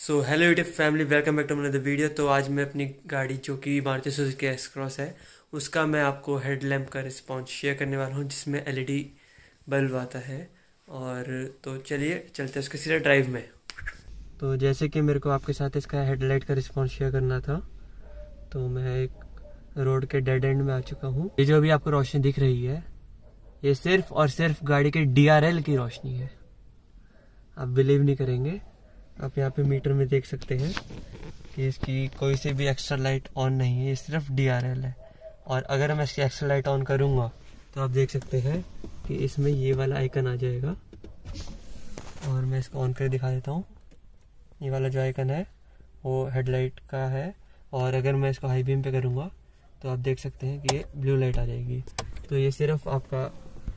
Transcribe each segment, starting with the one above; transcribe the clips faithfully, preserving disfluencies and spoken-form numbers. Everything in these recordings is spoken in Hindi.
So hello YouTube family, welcome back to another video. तो आज मैं अपनी गाड़ी जो कि मारुति सुजुकी एस क्रॉस है उसका मैं आपको हेडलैम्प का रिस्पॉन्स शेयर करने वाला हूँ, जिसमें एलईडी बल्ब आता है। और तो चलिए चलते हैं उसके सीधे ड्राइव में। तो जैसे कि मेरे को आपके साथ इसका हेडलाइट का रिस्पॉन्स शेयर करना था, तो मैं एक रोड के डेड एंड में आ चुका हूँ। ये जो अभी आपको रोशनी दिख रही है, ये सिर्फ और सिर्फ गाड़ी के डी आर एल की रोशनी है। आप बिलीव नहीं करेंगे, आप यहाँ पे मीटर में देख सकते हैं कि इसकी कोई सी भी एक्स्ट्रा लाइट ऑन नहीं है, ये सिर्फ डी आर एल है। और अगर मैं इसकी एक्स्ट्रा लाइट ऑन करूँगा तो आप देख सकते हैं कि इसमें ये वाला आइकन आ जाएगा। और मैं इसको ऑन करके दिखा देता हूँ। ये वाला जो आइकन है वो हेडलाइट का है, और अगर मैं इसको हाई बीम पे करूँगा तो आप देख सकते हैं कि ये ब्लू लाइट आ जाएगी। तो ये सिर्फ आपका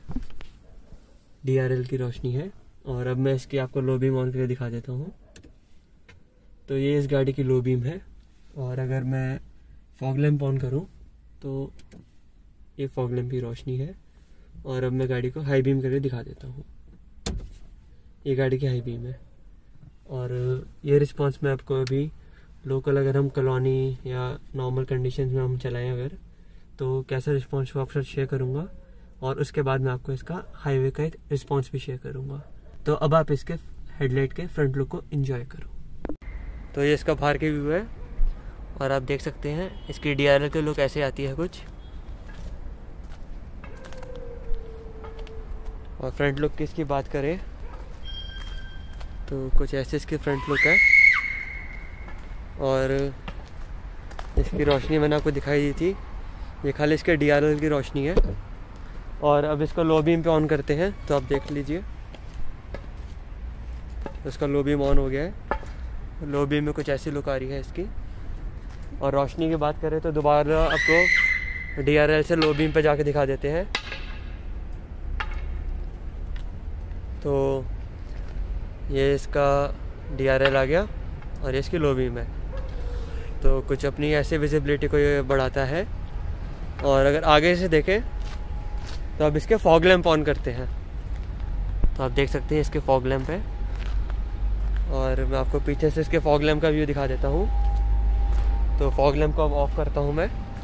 डी आर एल की रोशनी है। और अब मैं इसकी आपको लो बीम ऑन करके दिखा देता हूँ। तो ये इस गाड़ी की लो बीम है। और अगर मैं फॉग लैंप ऑन करूँ तो ये फॉग लैंप की रोशनी है। और अब मैं गाड़ी को हाई बीम करके दिखा देता हूँ। ये गाड़ी की हाई बीम है। और ये रिस्पांस मैं आपको अभी लोकल, अगर हम कॉलोनी या नॉर्मल कंडीशंस में हम चलाएं अगर, तो कैसा रिस्पांस वो आपके साथ शेयर करूँगा। और उसके बाद मैं आपको इसका हाईवे का रिस्पांस भी शेयर करूँगा। तो अब आप इसके हेडलाइट के फ्रंट लुक को एंजॉय करो। तो ये इसका बाहर के व्यू है, और आप देख सकते हैं इसकी डी आर एल के लुक ऐसे आती है कुछ। और फ्रंट लुक की इसकी बात करें तो कुछ ऐसे इसकी फ्रंट लुक है। और इसकी रोशनी मैंने आपको दिखाई दी थी, ये खाली इसके डी आर एल की रोशनी है। और अब इसको लो बीम पे ऑन करते हैं तो आप देख लीजिए, इसका लो बीम ऑन हो गया है। लो बीम में कुछ ऐसी लुक आ रही है इसकी। और रोशनी की बात करें तो दोबारा आपको डी आर एल से लो बीम पे जाके दिखा देते हैं। तो ये इसका डी आर एल आ गया और ये इसकी लो बीम है। तो कुछ अपनी ऐसे विजिबिलिटी को ये बढ़ाता है। और अगर आगे से देखें तो अब इसके फॉग लैंप ऑन करते हैं तो आप देख सकते हैं इसके फॉग लैंप है। और मैं आपको पीछे से इसके फॉग लैंप का व्यू दिखा देता हूँ। तो फॉग लैंप को अब ऑफ करता हूँ मैं।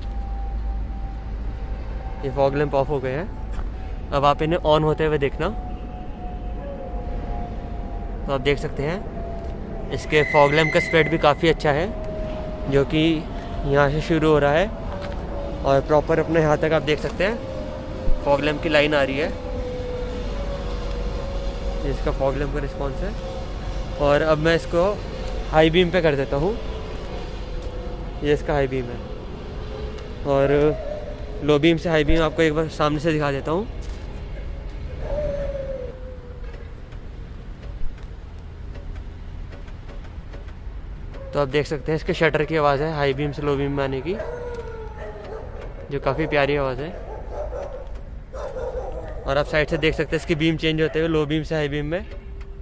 ये फॉग लैंप ऑफ हो गए हैं। अब आप इन्हें ऑन होते हुए देखना। तो आप देख सकते हैं इसके फॉग लैंप का स्प्रेड भी काफ़ी अच्छा है, जो कि यहाँ से शुरू हो रहा है और प्रॉपर अपने यहाँ तक आप देख सकते हैं फॉग लैंप की लाइन आ रही है। इसका फॉग लैंप का रिस्पॉन्स है। और अब मैं इसको हाई बीम पे कर देता हूँ। ये इसका हाई बीम है। और लो बीम से हाई बीम आपको एक बार सामने से दिखा देता हूँ। तो आप देख सकते हैं इसके शटर की आवाज़ है हाई बीम से लो बीम में आने की, जो काफ़ी प्यारी आवाज़ है। और आप साइड से देख सकते हैं इसकी बीम चेंज होते हुए लो बीम से हाई बीम में।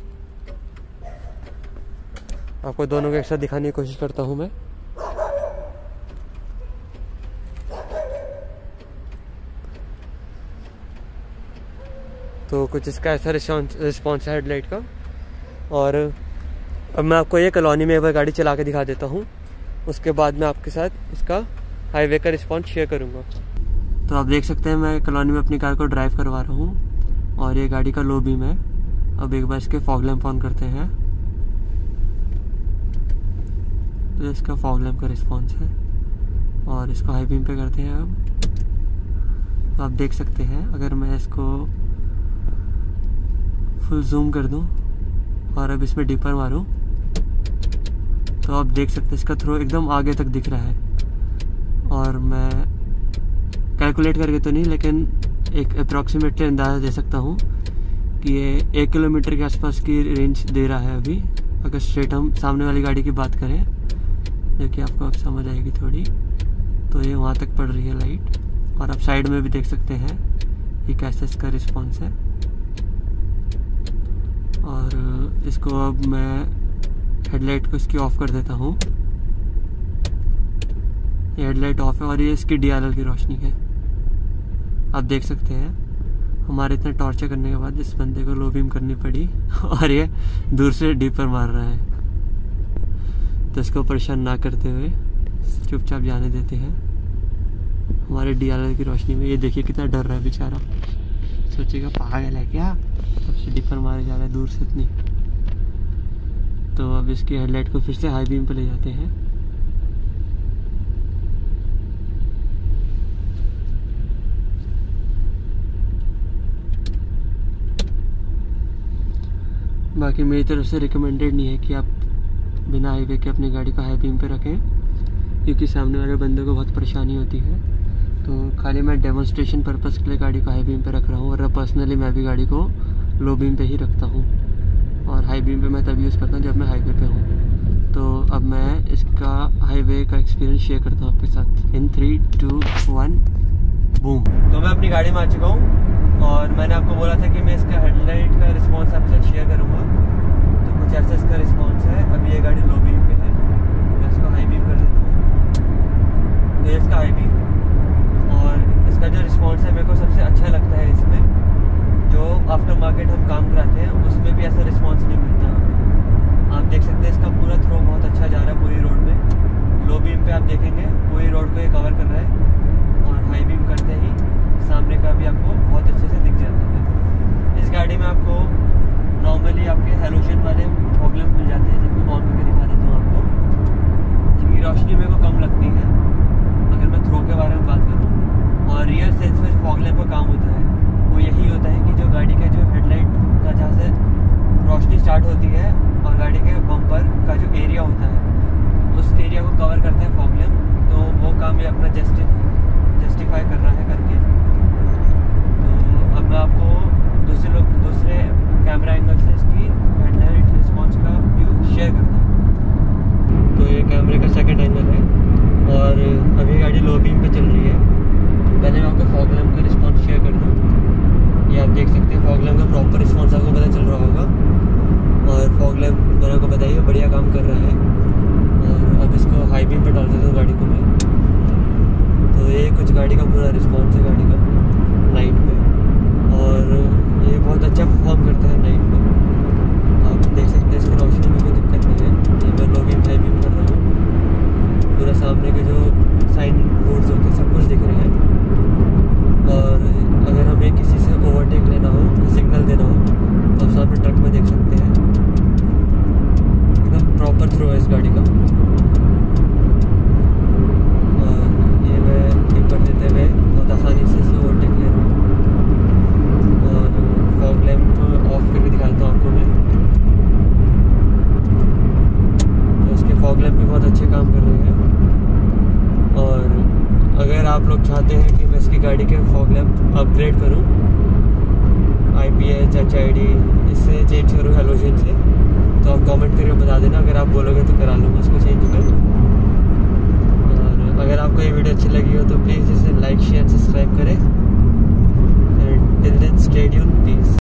आपको दोनों को एक साथ दिखाने की कोशिश करता हूँ मैं। तो कुछ इसका ऐसा रिस्पॉन्स है हेडलाइट का। और अब मैं आपको ये कॉलोनी में एक बार गाड़ी चला के दिखा देता हूँ, उसके बाद मैं आपके साथ इसका हाईवे का रिस्पॉन्स शेयर करूँगा। तो आप देख सकते हैं मैं कॉलोनी में अपनी कार को ड्राइव करवा रहा हूँ, और ये गाड़ी का लो बीम है। अब एक बार इसके फॉग लैंप ऑन करते हैं तो इसका फॉग लैंप का रिस्पॉन्स है। और इसको हाई बीम पे करते हैं अब। तो आप देख सकते हैं अगर मैं इसको फुल जूम कर दूं और अब इसमें डीपर मारूं तो आप देख सकते हैं इसका थ्रो एकदम आगे तक दिख रहा है। और मैं कैलकुलेट करके तो नहीं, लेकिन एक अप्रॉक्सीमेटली अंदाज़ा दे सकता हूँ कि ये एक किलोमीटर के आसपास की रेंज दे रहा है अभी, अगर स्ट्रेट हम सामने वाली गाड़ी की बात करें, जो कि आपको अब समझ आएगी थोड़ी। तो ये वहाँ तक पड़ रही है लाइट। और आप साइड में भी देख सकते हैं ये कैसा इसका रिस्पॉन्स है। और इसको अब मैं हेडलाइट को इसकी ऑफ कर देता हूँ। ये हेडलाइट ऑफ है और ये इसकी डी आर एल की रोशनी है। आप देख सकते हैं हमारे इतना टॉर्चर करने के बाद इस बंदे को लो बीम करनी पड़ी और ये दूर से डीपर मार रहा है। तो इसको परेशान ना करते हुए चुपचाप जाने देते हैं हमारे डी एल आर की रोशनी में। ये देखिए कितना डर रहा है बेचारा, सोचेगा पागल है क्या, तब से डिपर मारे जा रहा है दूर से इतनी। तो अब इसकी हेडलाइट को फिर से हाई बीम पे ले जाते हैं। बाकी मेरी तरफ से रिकमेंडेड नहीं है कि आप बिना हाईवे के अपनी गाड़ी को हाई बीम पे रखें, क्योंकि सामने वाले बंदे को बहुत परेशानी होती है। तो खाली मैं डेमोन्स्ट्रेशन पर्पस के लिए गाड़ी को हाई बीम पे रख रहा हूँ, और पर्सनली मैं भी गाड़ी को लो बीम पे ही रखता हूँ। और हाई बीम पे मैं तब यूज़ करता हूँ जब मैं हाईवे पे हूँ। तो अब मैं इसका हाईवे का एक्सपीरियंस शेयर करता हूँ आपके साथ in three two one boom. तो मैं अपनी गाड़ी में आ चुका हूँ, और मैंने आपको बोला था कि मैं इसका हेडलाइट का रिस्पॉन्स आपके साथ शेयर करूँगा। तो कुछ ऐसा इसका रिस्पॉन्स है। अभी ये गाड़ी लो बीम पे है, मैं इसको हाई बीम कर देता हूँ। तो ये इसका हाई बीम, और इसका जो रिस्पॉन्स है मेरे को सबसे अच्छा लगता है इसमें। जो आफ्टर मार्केट हम काम कराते हैं उसमें भी ऐसा रिस्पॉन्स नहीं मिलता हमें। आप देख सकते हैं इसका पूरा थ्रो बहुत अच्छा जा रहा है पूरी रोड में। लो बीम पे आप देखेंगे पूरी रोड को ये कवर कर रहा है, और हाई बीम करते ही सामने का भी आपको बहुत अच्छे से दिख जाता है। इस गाड़ी में आपको नॉर्मली आपके हेलोजन वाले फॉग लैंप मिल जाते हैं, जिनको ऑन करके दिखा देता हूँ आपको। जिनकी रोशनी मेरे को कम लगती है अगर मैं थ्रो के बारे में बात करूँ। और रियल सेंस में फॉग लैंप का काम होता है वो यही होता है कि जो गाड़ी का जो हेडलाइट का जहाँ से रोशनी स्टार्ट होती है और गाड़ी के बम्पर का जो एरिया होता है उस एरिया को कवर करता है फॉग लैंप। तो वो काम ये अपना जस्टि जस्टिफाई कर रहा है करके। तो अब मैं आपको दूसरे लोग दूसरे कैमरा एंगल से इसकी हेडलाइट रिस्पॉन्स का व्यू शेयर करता हूँ। तो ये कैमरे का सेकंड एंगल है, और अभी गाड़ी लो बीम पे चल रही है। पहले मैं आपको फॉग लैंप का रिस्पॉन्स शेयर कर दूँ। ये आप देख सकते हैं फॉग लैंप का प्रॉपर रिस्पॉन्स आपको पता चल रहा होगा, और फॉग लैंप मैंने आपको बताइए बढ़िया काम कर रहा है। और अब इसको हाई बीम पे डाल देता हूँ गाड़ी को मैं। तो ये कुछ गाड़ी का पूरा रिस्पॉन्स है गाड़ी का नाइट में, और ये बहुत अच्छा परफॉर्म करता है नाइट में। आप देख सकते हैं इसकी रोशनी में कोई दिक्कत नहीं है। ये मैं लो बीम हाई बीम कर रहा हूँ, पूरा सामने के जो साइन बोर्ड्स होते हैं सब कुछ दिख रहे हैं। और अगर हमें किसी से ओवरटेक लेना हो, सिग्नल देना हो, तो आप सामने ट्रक में देख सकते हैं एकदम प्रॉपर थ्रो है इस गाड़ी का। और ये मैं टिपर देते हुए बहुत आसानी से इसे ओवरटेक ले रहा हूँ। और फॉग लैंप ऑफ करके दिखाता हूँ आपको मैं। तो इसके फॉग लैंप भी बहुत अच्छे काम कर रहे हैं। और अगर आप लोग चाहते हैं कि मैं इसकी गाड़ी के फॉग लैंप अपग्रेड करूं, I P H, H I D इससे चेंज करूं हेलोजन से, तो आप कमेंट करके बता देना। अगर आप बोलोगे तो करा लूँगा उसको चेंज में। और अगर आपको ये वीडियो अच्छी लगी हो तो प्लीज़ इसे लाइक शेयर सब्सक्राइब करें। Till then stay tuned, piece.